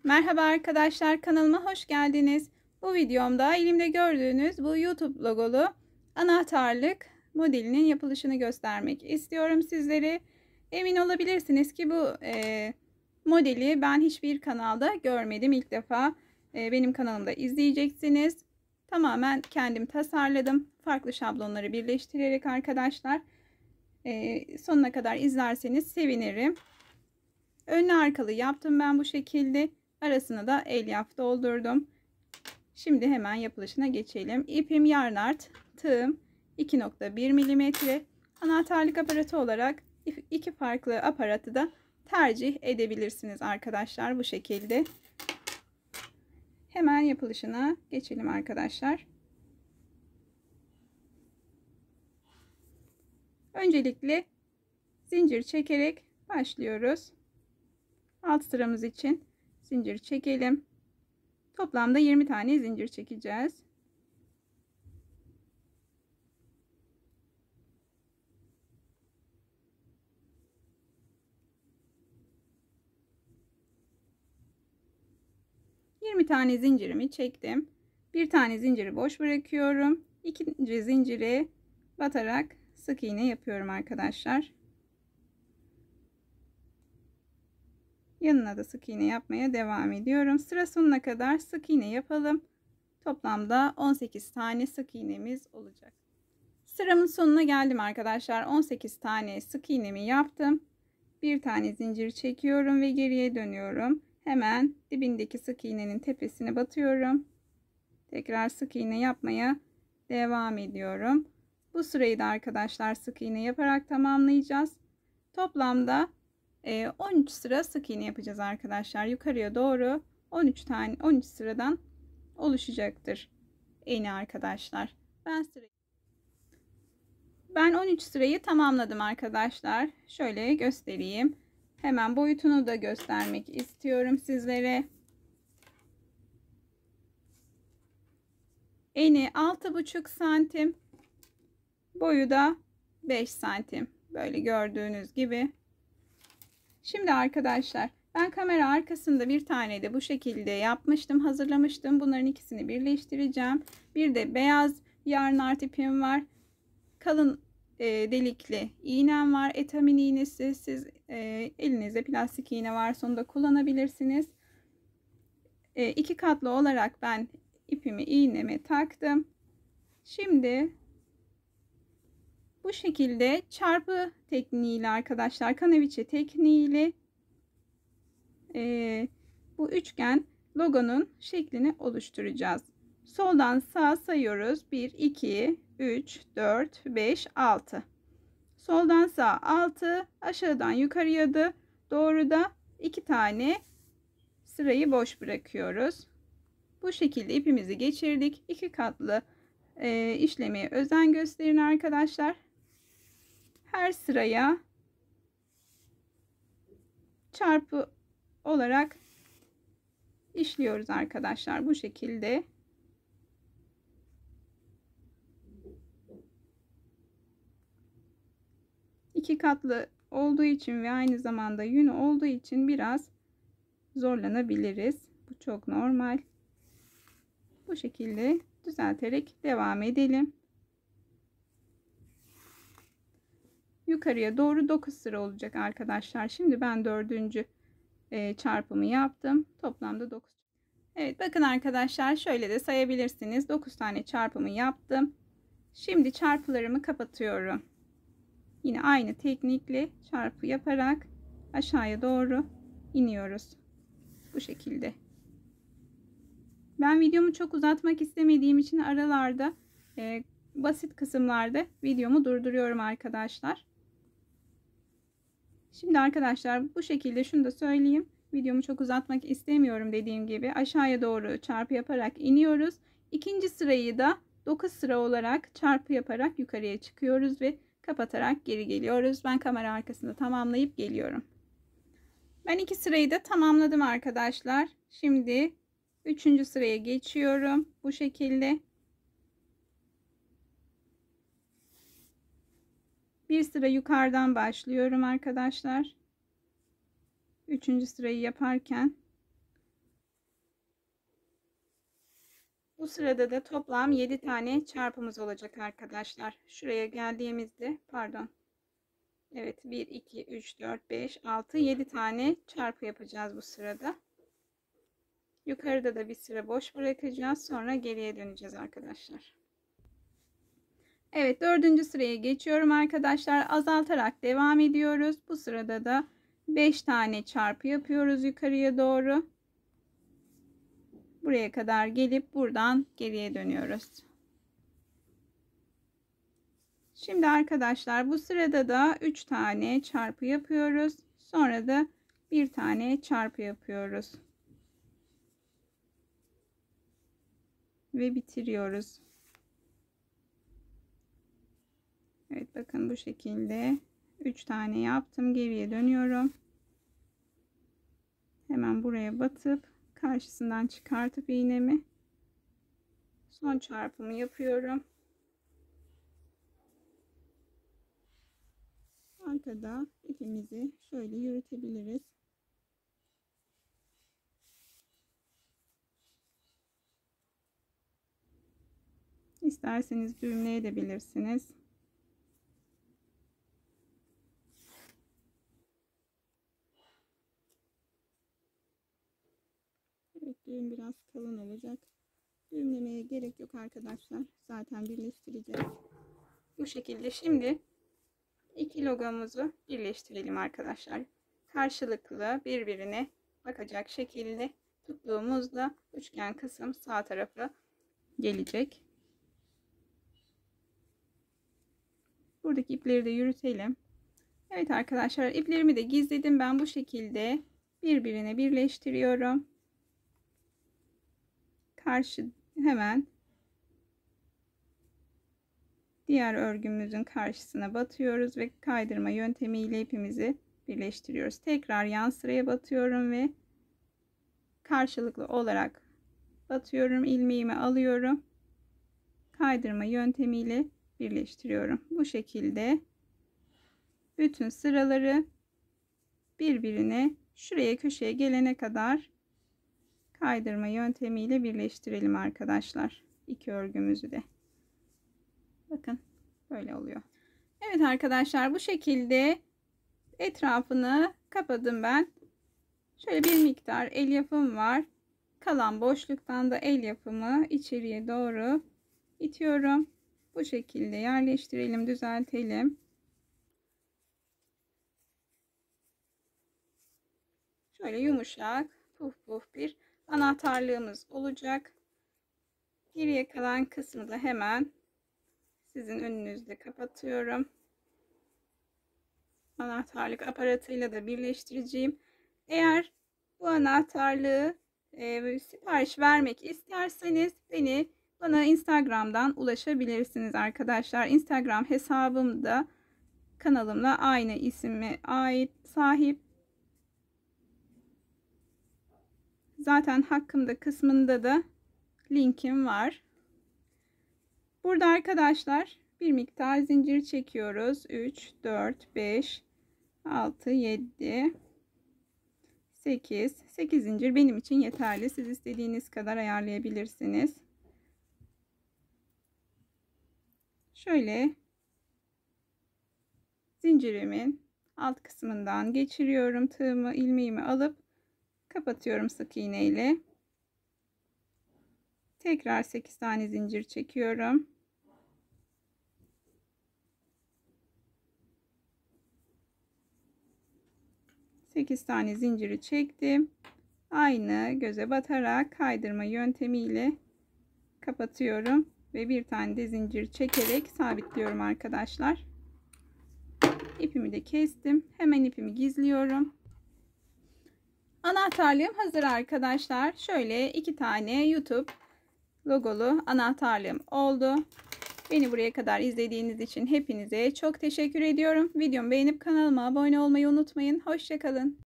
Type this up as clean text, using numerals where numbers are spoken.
Merhaba arkadaşlar, kanalıma hoş geldiniz. Bu videomda elimde gördüğünüz bu YouTube logolu anahtarlık modelinin yapılışını göstermek istiyorum sizlere. Emin olabilirsiniz ki bu modeli ben hiçbir kanalda görmedim. İlk defa benim kanalımda izleyeceksiniz. Tamamen kendim tasarladım. Farklı şablonları birleştirerek arkadaşlar. Sonuna kadar izlerseniz sevinirim. Önlü arkalı yaptım ben bu şekilde. Arasına da elyaf doldurdum. Şimdi hemen yapılışına geçelim. İpim yarnart, tığım 2,1 mm. Anahtarlık aparatı olarak iki farklı aparatı da tercih edebilirsiniz arkadaşlar bu şekilde. Hemen yapılışına geçelim arkadaşlar. Öncelikle zincir çekerek başlıyoruz. Alt sıramız için zincir çekelim. Toplamda 20 tane zincir çekeceğiz. Bir tane zincirimi çektim. Bir tane zinciri boş bırakıyorum. İkinci zincire batarak sık iğne yapıyorum arkadaşlar. Yanına da sık iğne yapmaya devam ediyorum. Sıra sonuna kadar sık iğne yapalım. Toplamda 18 tane sık iğnemiz olacak. Sıramın sonuna geldim arkadaşlar. 18 tane sık iğnemi yaptım. Bir tane zincir çekiyorum ve geriye dönüyorum. Hemen dibindeki sık iğnenin tepesine batıyorum. Tekrar sık iğne yapmaya devam ediyorum. Bu sırayı da arkadaşlar sık iğne yaparak tamamlayacağız. Toplamda 13 sıra sık iğne yapacağız arkadaşlar. Yukarıya doğru 13 sıradan oluşacaktır iğne arkadaşlar. Ben 13 sırayı tamamladım arkadaşlar. Şöyle göstereyim. Hemen boyutunu da göstermek istiyorum sizlere. Eni 6,5 santim. Boyu da 5 santim. Böyle gördüğünüz gibi. Şimdi arkadaşlar ben kamera arkasında bir tane de bu şekilde yapmıştım. Hazırlamıştım. Bunların ikisini birleştireceğim. Bir de beyaz yarn art ipim var. Kalın delikli iğnem var. Etamin iğnesi. Siz elinizde plastik iğne varsa onu da kullanabilirsiniz. İki katlı olarak ben ipimi iğneme taktım. Şimdi bu şekilde çarpı tekniğiyle arkadaşlar, kanaviçe tekniğiyle bu üçgen logonun şeklini oluşturacağız. Soldan sağa sayıyoruz. 1, 2, 3, 4, 5, 6. Soldan sağa 6, aşağıdan yukarıya da doğru da 2 tane sırayı boş bırakıyoruz. Bu şekilde ipimizi geçirdik. 2 katlı işlemeye özen gösterin arkadaşlar. Her sıraya çarpı olarak işliyoruz arkadaşlar bu şekilde. İki katlı olduğu için ve aynı zamanda yünü olduğu için biraz zorlanabiliriz. Bu çok normal. Bu şekilde düzelterek devam edelim. Yukarıya doğru 9 sıra olacak arkadaşlar. Şimdi ben 4. çarpımı yaptım. Toplamda 9. Evet bakın arkadaşlar şöyle de sayabilirsiniz. 9 tane çarpımı yaptım. Şimdi çarpılarımı kapatıyorum. Yine aynı teknikle çarpı yaparak aşağıya doğru iniyoruz. Bu şekilde. Ben videomu çok uzatmak istemediğim için aralarda basit kısımlarda videomu durduruyorum arkadaşlar. Şimdi arkadaşlar bu şekilde şunu da söyleyeyim. Videomu çok uzatmak istemiyorum dediğim gibi. Aşağıya doğru çarpı yaparak iniyoruz. İkinci sırayı da 9 sıra olarak çarpı yaparak yukarıya çıkıyoruz ve kapatarak geri geliyoruz. Ben kamera arkasında tamamlayıp geliyorum. Ben 2 sırayı da tamamladım arkadaşlar. Şimdi 3. sıraya geçiyorum. Bu şekilde. Bir sıra yukarıdan başlıyorum arkadaşlar. 3. sırayı yaparken Bu sırada da toplam 7 tane çarpımız olacak arkadaşlar. Şuraya geldiğimizde pardon. Evet 1, 2, 3, 4, 5, 6, 7 tane çarpı yapacağız bu sırada. Yukarıda da bir sıra boş bırakacağız. Sonra geriye döneceğiz arkadaşlar. Evet 4. sıraya geçiyorum arkadaşlar. Azaltarak devam ediyoruz. Bu sırada da 5 tane çarpı yapıyoruz yukarıya doğru. Buraya kadar gelip buradan geriye dönüyoruz. Şimdi arkadaşlar bu sırada da 3 tane çarpı yapıyoruz. Sonra da bir tane çarpı yapıyoruz. Ve bitiriyoruz. Evet bakın bu şekilde 3 tane yaptım. Geriye dönüyorum. Hemen buraya batıp karşısından çıkartıp iğnemi son çarpımı yapıyorum. Arkada ipimizi şöyle yürütebiliriz. İsterseniz düğümleyebilirsiniz. Evet, düğüm biraz kalın olacak. Düğümlemeye gerek yok arkadaşlar. Zaten birleştireceğiz. Bu şekilde şimdi iki logomuzu birleştirelim arkadaşlar. Karşılıklı birbirine bakacak şekilde tuttuğumuzda üçgen kısım sağ tarafa gelecek. Buradaki ipleri de yürütelim. Evet arkadaşlar iplerimi de gizledim. Ben bu şekilde birbirine birleştiriyorum. Karşı hemen diğer örgümüzün karşısına batıyoruz ve kaydırma yöntemiyle ipimizi birleştiriyoruz. Tekrar yan sıraya batıyorum ve karşılıklı olarak batıyorum. İlmeğimi alıyorum. Kaydırma yöntemiyle birleştiriyorum. Bu şekilde bütün sıraları birbirine şuraya köşeye gelene kadar kaydırma yöntemiyle birleştirelim arkadaşlar. İki örgümüzü de. Bakın böyle oluyor. Evet arkadaşlar bu şekilde etrafını kapadım ben. Şöyle bir miktar elyafım var. Kalan boşluktan da elyafımı içeriye doğru itiyorum. Bu şekilde yerleştirelim, düzeltelim. Şöyle yumuşak, puf puf bir anahtarlığımız olacak. Geriye kalan kısmı da hemen sizin önünüzde kapatıyorum. Anahtarlık aparatıyla da birleştireceğim. Eğer bu anahtarlığı sipariş vermek isterseniz bana Instagram'dan ulaşabilirsiniz arkadaşlar. Instagram hesabımda kanalımla aynı isime sahip. Zaten hakkımda kısmında da linkim var. Burada arkadaşlar bir miktar zincir çekiyoruz. 3, 4, 5, 6, 7, 8. 8 zincir benim için yeterli. Siz istediğiniz kadar ayarlayabilirsiniz. Şöyle zincirimin alt kısmından geçiriyorum. Tığımı, ilmeğimi alıp kapatıyorum sık iğne ile. Tekrar 8 tane zincir çekiyorum. Sekiz tane zinciri çektim. Aynı göze batarak kaydırma yöntemiyle kapatıyorum ve bir tane de zincir çekerek sabitliyorum arkadaşlar. İpimi de kestim. Hemen ipimi gizliyorum. Anahtarlığım hazır arkadaşlar. Şöyle 2 tane YouTube logolu anahtarlığım oldu. Beni buraya kadar izlediğiniz için hepinize çok teşekkür ediyorum. Videomu beğenip kanalıma abone olmayı unutmayın. Hoşça kalın.